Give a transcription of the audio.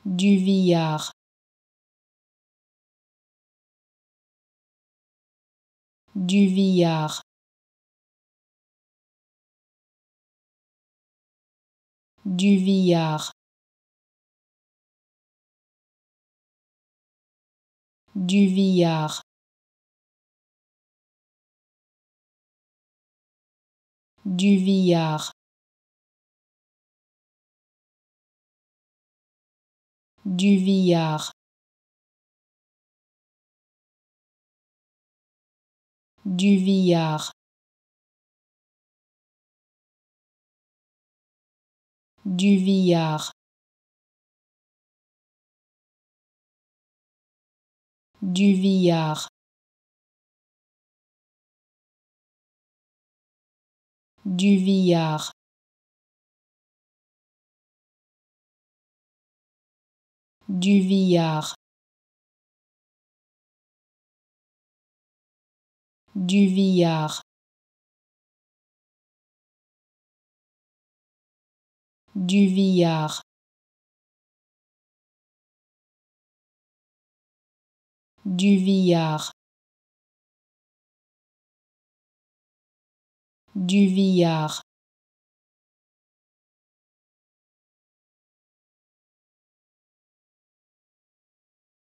du billard, du billard, du billard, du billard, du billard, du billard, du billard, du billard, du billard, du billard, du billard, du billard, du billard, du billard, du billard,